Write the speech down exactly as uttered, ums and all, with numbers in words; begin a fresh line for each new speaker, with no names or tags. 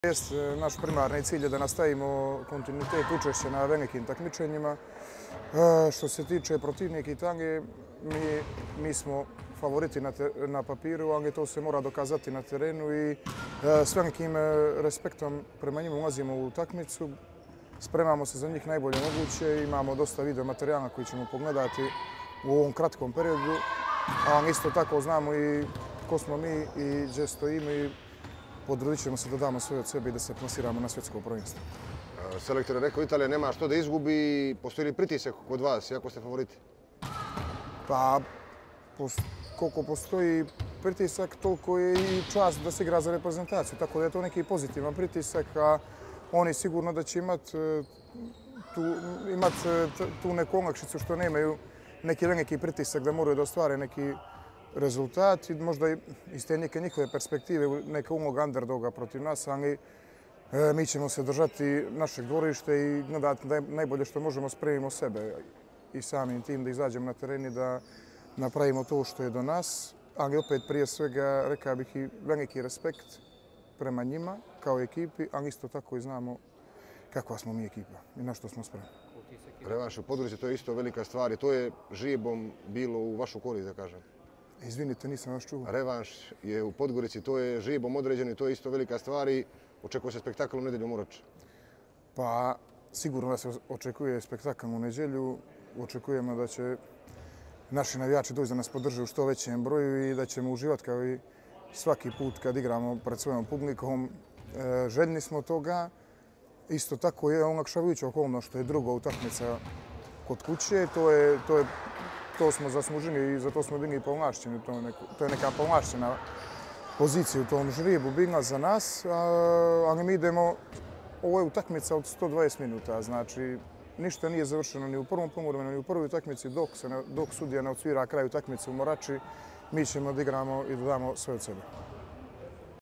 Jest, naš primarni cilj je da nastavimo kontinuitet učešća na velikim takmičenjima. Što se tiče protivnika i Italije, mi, mi smo favoriti na, te, na papiru, ali to se mora dokazati na terenu i s velikim respektom prema njima ulazimo u utakmicu. Spremamo se za njih najbolje moguće, imamo dosta video materijala koji ćemo pogledati u ovom kratkom periodu, ali isto tako znamo i ko smo mi i gdje stojimo i potrudit ćemo se da damo sve od sebe i da se plasiramo na svjetsko prvenstvo.
Selektor je rekao Italija nema što da izgubi. Postoji li pritisak kod vas, iako ste favoriti?
Pa, koliko postoji pritisak, toliko je i čast da se igra za reprezentaciju. Tako da je to neki pozitivan pritisak, a oni sigurno da će imati tu, imat tu neku olakšicu što nemaju neki veliki pritisak da moraju da ostvare neki rezultat i možda iz te neke njihove perspektive neka uloga underdoga protiv nas, ali mi ćemo se držati našeg dvorišta i gledati najbolje što možemo spremimo sebe i samim tim da izađemo na teren i da napravimo to što je do nas, ali opet prije svega rekao bih i veliki respekt prema njima kao ekipi, ali isto tako i znamo kakva smo mi ekipa i na što smo spremni.
Revanš u Podgorici, to je isto velika stvar i to je žijebom bilo u vašu korist, da kažem.
Izvinite, nisam vas čuo.
Revanš je u Podgorici, to je žijebom određeno i to je isto velika stvar i očekuje se spektakl u nedjelju u Morači.
Pa sigurno da se očekuje spektakl u nedjelju. Očekujemo da će naši navijači doći da nas podrže u što većem broju i da ćemo uživati kao i svaki put kad igramo pred svojom publikom. Željni smo toga. Isto tako je olakšavajuća okolnost što je druga utakmica kod kuće. To je, to je, to smo zaslužili i za to smo bili povlašćeni. To je, neko, to je neka povlašćena pozicija u tom žrijebu bila za nas, ali mi idemo, ovo je utakmica od sto dvadeset minuta, znači ništa nije završeno ni u prvom poluvremenu, ni u prvoj utakmici dok, se ne, dok sudija ne odsvira kraj utakmice u Morači, mi ćemo da igramo i da damo sve od sebe.